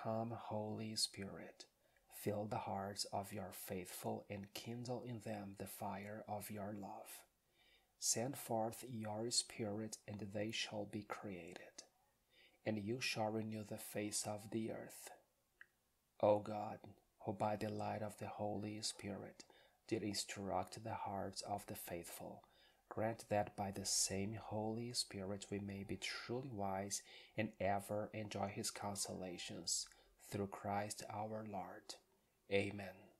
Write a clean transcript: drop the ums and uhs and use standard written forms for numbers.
Come, Holy Spirit, fill the hearts of your faithful and kindle in them the fire of your love. Send forth your Spirit, and they shall be created, and you shall renew the face of the earth. O God, who by the light of the Holy Spirit did instruct the hearts of the faithful, grant that by the same Holy Spirit we may be truly wise and ever enjoy His consolations. Through Christ our Lord. Amen.